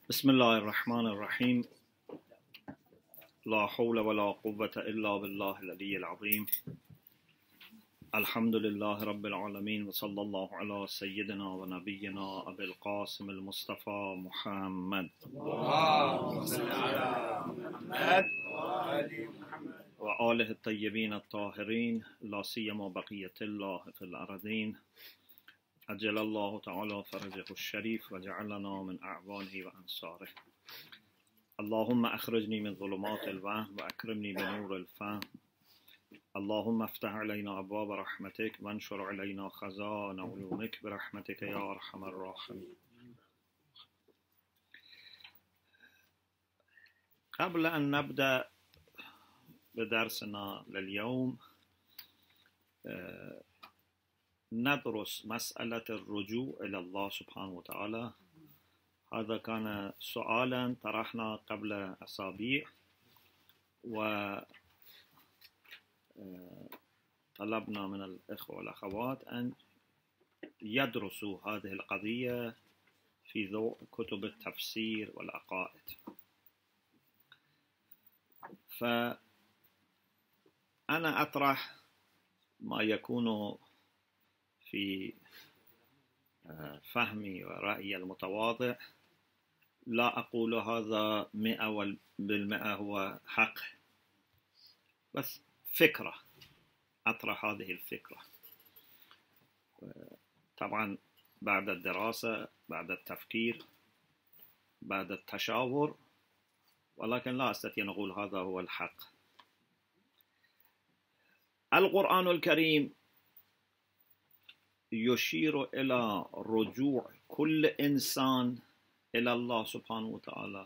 بسم الله الرحمن الرحيم. لا حول ولا قوة إلا بالله العلي العظيم. الحمد لله رب العالمين، وصلى الله على سيدنا ونبينا أبي القاسم المصطفى محمد وآله الطيبين الطاهرين، لا سيما بقية الله في الأرضين. أجل الله تعالى فرجه الشريف وجعلنا من أعوانه وأنصاره. اللهم أخرجني من ظلمات الوهم وأكرمني بنور الفهم. اللهم افتح علينا أبواب رحمتك وانشر علينا خزائن عيونك برحمتك يا أرحم الراحمين. قبل أن نبدأ بدرسنا لليوم ندرس مسألة الرجوع إلى الله سبحانه وتعالى. هذا كان سؤالا طرحنا قبل أسابيع، وطلبنا من الإخوة والأخوات أن يدرسوا هذه القضية في ضوء كتب التفسير والعقائد. فأنا أطرح ما يكون في فهمي ورأيي المتواضع. لا أقول هذا 100% هو حق، بس فكرة، أطرح هذه الفكرة طبعا بعد الدراسة، بعد التفكير، بعد التشاور، ولكن لا أستطيع أن أقول هذا هو الحق. القرآن الكريم يشير إلى رجوع كل إنسان إلى الله سبحانه وتعالى.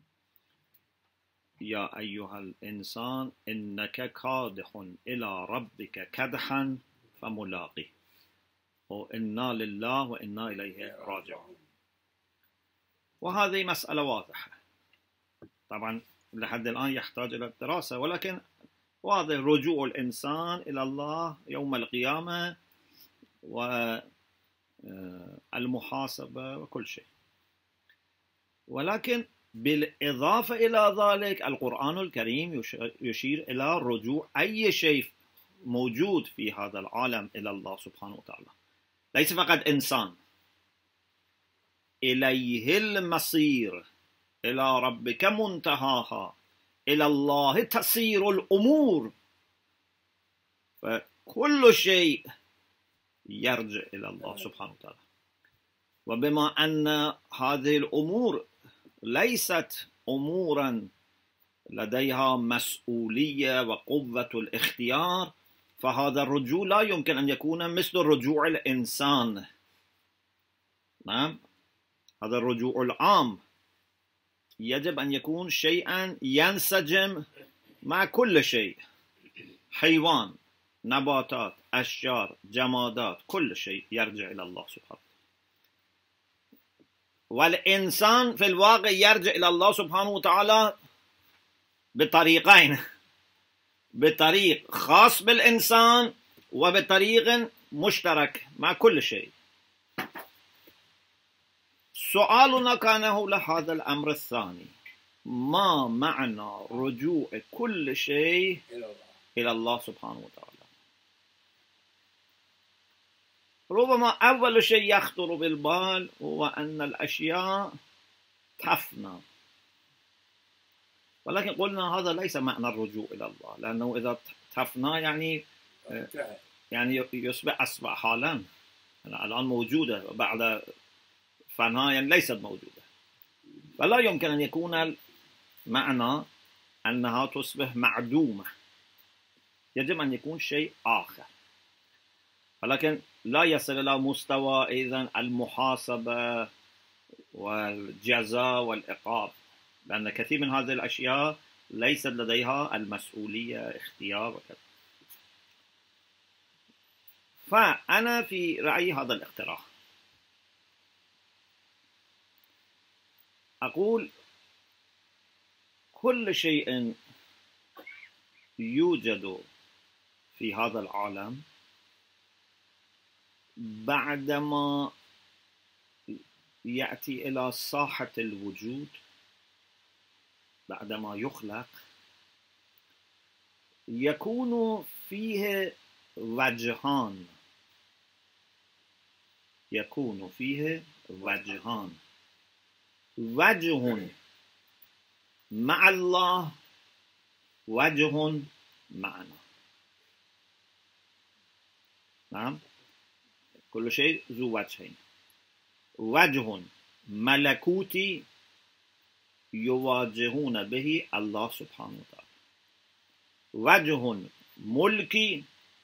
يا أيها الإنسان إنك كادح إلى ربك كدحا فملاقيه، وإنا لله وإنا إليه راجعون. وهذه مسألة واضحة، طبعا لحد الآن يحتاج إلى الدراسة، ولكن واضح رجوع الإنسان إلى الله يوم القيامة والمحاسبة وكل شيء. ولكن بالإضافة إلى ذلك القرآن الكريم يشير إلى رجوع أي شيء موجود في هذا العالم إلى الله سبحانه وتعالى، ليس فقط إنسان. إليه المصير، إلى ربك منتهاها، إلى الله تسير الأمور. فكل شيء يرجع إلى الله سبحانه وتعالى. وبما أن هذه الأمور ليست أمورا لديها مسؤولية وقوة الاختيار، فهذا الرجوع لا يمكن أن يكون مثل رجوع الإنسان. نعم، هذا الرجوع العام يجب أن يكون شيئا ينسجم مع كل شيء، حيوان، نباتات، أشجار، جمادات، كل شيء يرجع إلى الله سبحانه. والإنسان في الواقع يرجع إلى الله سبحانه وتعالى بطريقين: بطريق خاص بالإنسان وبطريق مشترك مع كل شيء. سؤالنا كان حول هذا الأمر الثاني: ما معنى رجوع كل شيء إلى الله سبحانه وتعالى؟ ربما أول شيء يخطر بالبال هو أن الأشياء تفنى، ولكن قلنا هذا ليس معنى الرجوع إلى الله، لأنه إذا تفنى يعني يصبح حالا، الآن موجودة وبعد فناء ليست موجودة. فلا يمكن أن يكون المعنى أنها تصبح معدومة، يجب أن يكون شيء آخر. ولكن لا يصل إلى مستوى إذن المحاسبة والجزاء والعقاب، لأن كثير من هذه الأشياء ليست لديها المسؤولية، اختيار وكذا. فأنا في رأيي هذا الاقتراح، أقول كل شيء يوجد في هذا العالم بعدما يأتي إلى ساحة الوجود بعدما يخلق، يكون فيه وجهان، يكون فيه وجهان، وجه مع الله، وجه معنا. نعم، كل شيء ذو وجهين. وجه ملكوتي يواجهون به الله سبحانه وتعالى، وجه ملكي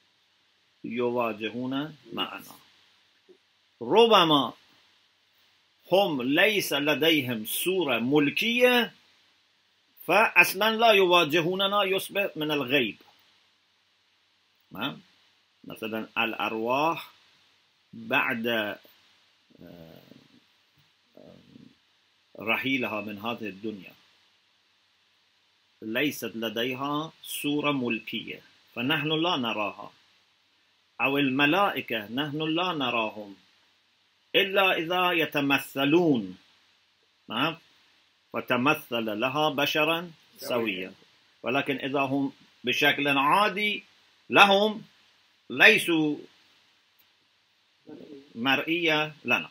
يواجهون معنا. ربما هم ليس لديهم صورة ملكية فأصلا لا يواجهوننا، يصبح من الغيب. مثلا الأرواح بعد رحيلها من هذه الدنيا ليست لديها صورة ملكية، فنحن لا نراها، أو الملائكة نحن لا نراهم إلا إذا يتمثلون. فتمثل لها بشرا سويا، ولكن إذا هم بشكل عادي لهم ليسوا مرئية لنا.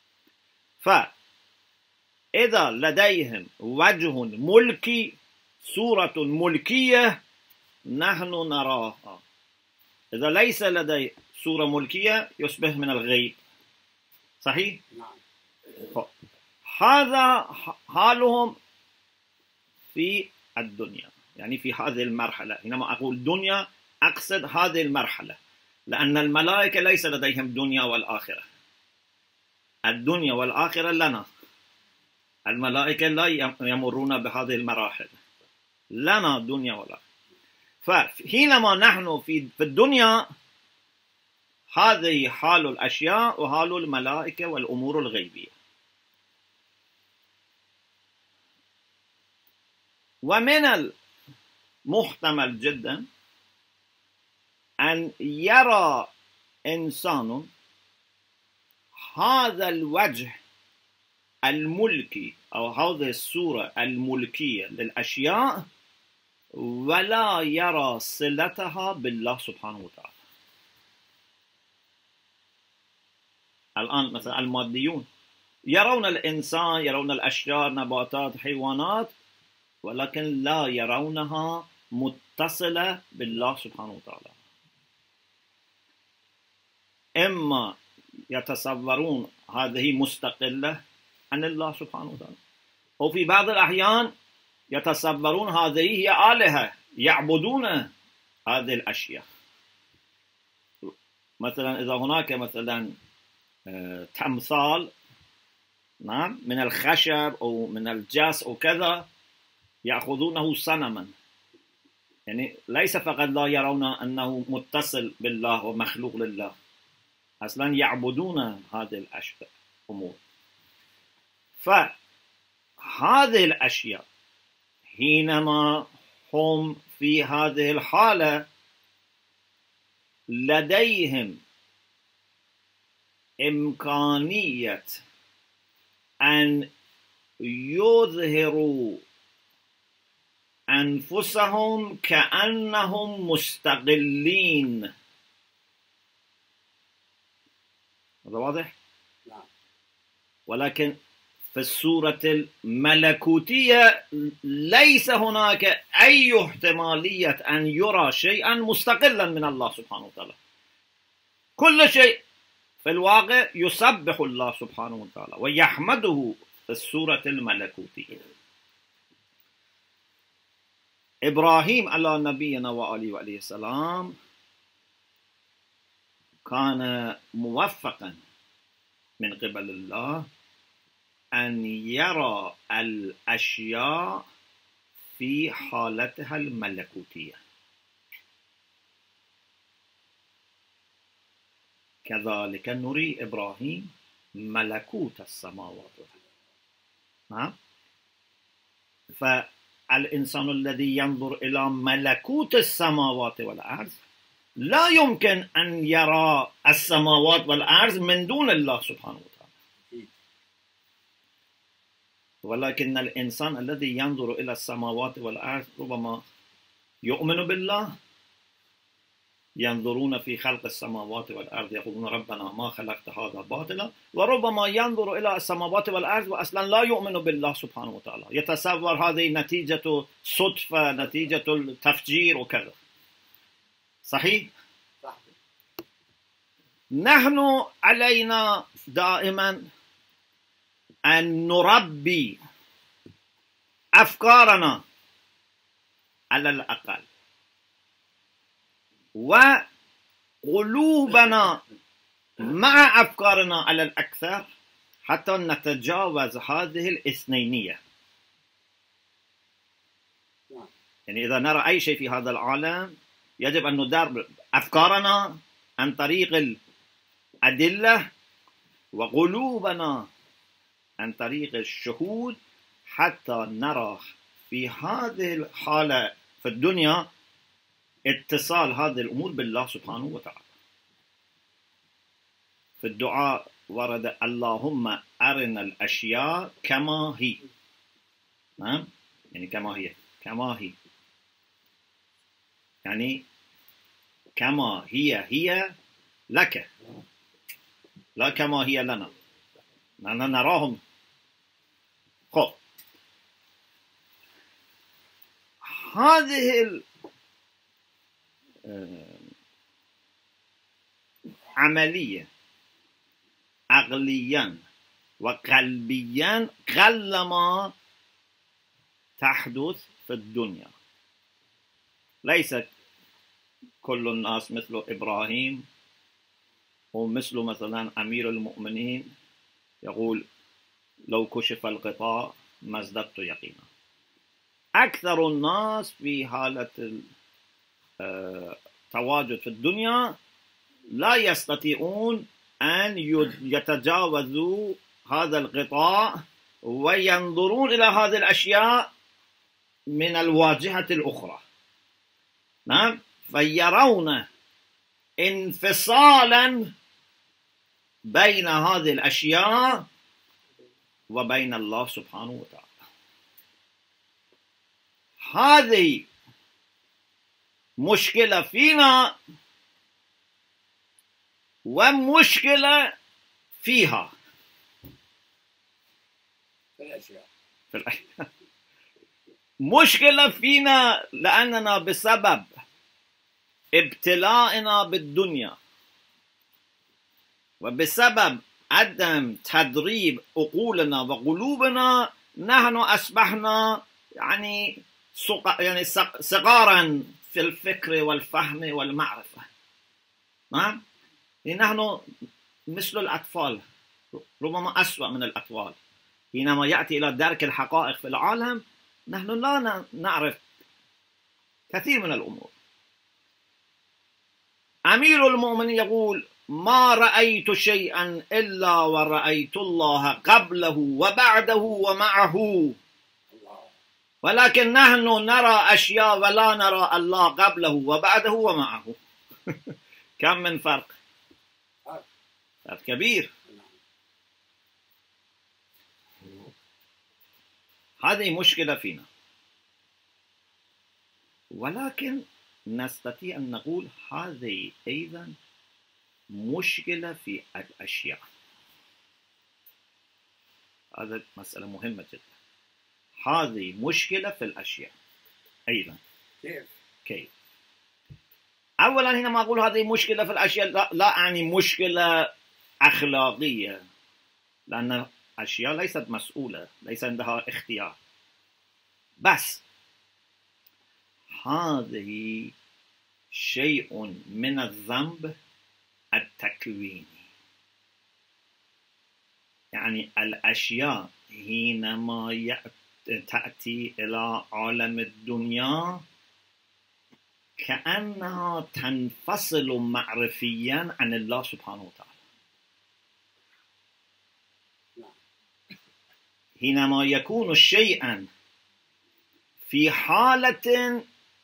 فإذا لديهم وجه ملكي، صورة ملكية، نحن نراها. إذا ليس لدي صورة ملكية يصبح من الغيب. صحيح؟ هذا حالهم في الدنيا، يعني في هذه المرحلة. حينما أقول دنيا أقصد هذه المرحلة، لأن الملائكة ليس لديهم دنيا والآخرة. الدنيا والآخرة لنا، الملائكة لا يمرون بهذه المراحل، لنا دنيا والآخرة. فحينما نحن في الدنيا هذه حال الأشياء وحال الملائكة والأمور الغيبية. ومن المحتمل جدا أن يرى إنسان هذا الوجه الملكي أو هذه الصورة الملكية للأشياء ولا يرى صلتها بالله سبحانه وتعالى. الآن مثلا الماديون يرون الإنسان، يرون الأشجار، نباتات، حيوانات، ولكن لا يرونها متصلة بالله سبحانه وتعالى. إما يتصورون هذه مستقلة عن الله سبحانه وتعالى، وفي بعض الأحيان يتصورون هذه هي آلهة يعبدون هذه الأشياء. مثلا إذا هناك مثلا تمثال نعم من الخشب أو من الجاس أو كذا، يأخذونه صنما، يعني ليس فقط لا يرون أنه متصل بالله ومخلوق لله، أصلا يعبدون هذه الأشياء أمور. فهذه الأشياء حينما هم في هذه الحالة لديهم إمكانية أن يظهروا أنفسهم كأنهم مستقلين. هذا واضح؟ ولكن في الصورة الملكوتية ليس هناك أي احتمالية أن يرى شيئا مستقلا من الله سبحانه وتعالى. كل شيء في الواقع يسبح الله سبحانه وتعالى ويحمده في الصورة الملكوتية. إبراهيم على نبينا وآله السلام كان موفقا من قبل الله أن يرى الأشياء في حالتها الملكوتية. كذلك نري إبراهيم ملكوت السماوات والأرض. فالإنسان الذي ينظر إلى ملكوت السماوات والأرض لا يمكن أن يرى السماوات والأرض من دون الله سبحانه وتعالى. ولكن الإنسان الذي ينظر إلى السماوات والأرض ربما يؤمن بالله، ينظرون في خلق السماوات والأرض يقولون ربنا ما خلقت هذا باطلا، وربما ينظر إلى السماوات والأرض وأصلا لا يؤمن بالله سبحانه وتعالى، يتصور هذه نتيجة صدفة، نتيجة التفجير وكذا. صحيح؟ نحن علينا دائما أن نربي أفكارنا على الأقل، وقلوبنا مع أفكارنا على الأكثر، حتى نتجاوز هذه الإثنينية. يعني إذا نرى أي شيء في هذا العالم يجب أن ندرب أفكارنا عن طريق الأدلة، وقلوبنا عن طريق الشهود، حتى نرى في هذه الحالة في الدنيا اتصال هذه الأمور بالله سبحانه وتعالى. في الدعاء ورد اللهم أرنا الأشياء كما هي. نعم، يعني كما هي، كما هي، يعني كما هي لك، لا كما هي لنا، لأننا نراهم. خب، هذه العملية عقليا وقلبيا قلما تحدث في الدنيا. ليس كل الناس مثل إبراهيم ومثل مثلا أمير المؤمنين يقول لو كشف الغطاء ما ازددت يقينا. أكثر الناس في حالة التواجد في الدنيا لا يستطيعون أن يتجاوزوا هذا الغطاء وينظرون إلى هذه الأشياء من الواجهة الأخرى. نعم، فيرون انفصالا بين هذه الأشياء وبين الله سبحانه وتعالى. هذه مشكلة فينا ومشكلة فيها في الأشياء. مشكلة فينا لأننا بسبب ابتلاءنا بالدنيا وبسبب عدم تدريب عقولنا وقلوبنا نحن أصبحنا يعني صغارا في الفكر والفهم والمعرفة. نعم، نحن مثل الأطفال، ربما أسوأ من الأطفال. حينما يأتي إلى درك الحقائق في العالم نحن لا نعرف كثير من الأمور. أمير المؤمنين يقول ما رأيت شيئا إلا ورأيت الله قبله وبعده ومعه، ولكن نحن نرى أشياء ولا نرى الله قبله وبعده ومعه. كم من فرق؟ فرق كبير. هذه مشكلة فينا، ولكن نستطيع أن نقول هذه أيضا مشكلة في الأشياء. هذا مسألة مهمة جدا. هذه مشكلة في الأشياء أيضا. كيف؟ أولا حينما أقول هذه مشكلة في الأشياء لا أعني مشكلة أخلاقية، لأن الأشياء ليست مسؤولة، ليس عندها اختيار، بس هذه شيء من الذنب التكويني. يعني الأشياء حينما تأتي إلى عالم الدنيا كأنها تنفصل معرفيا عن الله سبحانه وتعالى. حينما يكون شيئا في حالة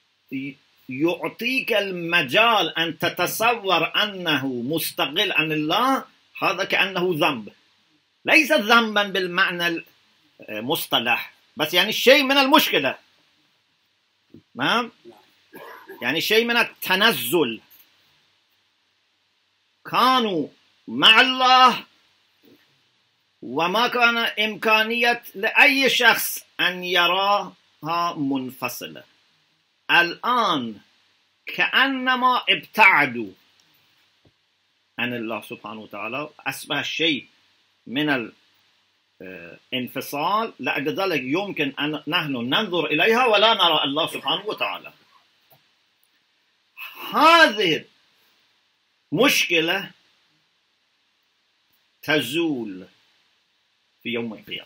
يعطيك المجال أن تتصور أنه مستقل عن الله، هذا كأنه ذنب. ليس ذنبا بالمعنى مصطلح، بس يعني شيء من المشكلة. نعم، يعني شيء من التنزل. كانوا مع الله وما كان إمكانية لأي شخص أن يراها منفصلة. الآن كأنما ابتعدوا عن الله سبحانه وتعالى، أصبح الشيء من الانفصال، لأجل ذلك يمكن أن نحن ننظر إليها ولا نرى الله سبحانه وتعالى. هذه مشكلة تزول في يوم القيامة.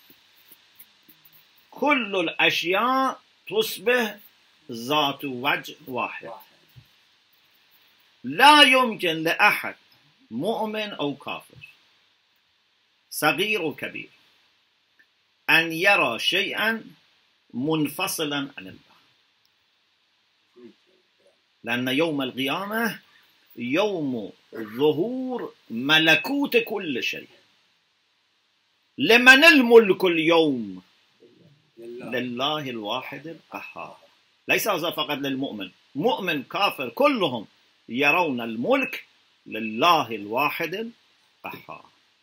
كل الأشياء تصبح ذات وجه واحد. لا يمكن لأحد مؤمن أو كافر، صغير أو كبير، أن يرى شيئا منفصلا عن الله، لأن يوم القيامة يوم ظهور ملكوت كل شيء. لمن الملك اليوم؟ لله الواحد القهار. ليس هذا فقط للمؤمن، مؤمن كافر كلهم يرون الملك لله الواحد القهار.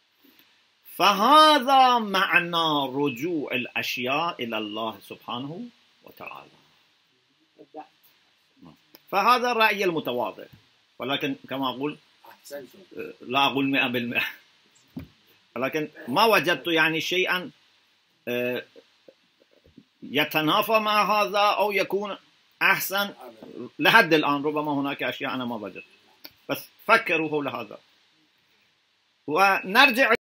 فهذا معنى رجوع الأشياء إلى الله سبحانه وتعالى. فهذا الرأي المتواضع، ولكن كما أقول لا أقول 100%، ولكن ما وجدت يعني شيئا يتنافى مع هذا أو يكون أحسن لحد الآن. ربما هناك أشياء أنا ما وجدت، بس فكروا حول هذا ونرجع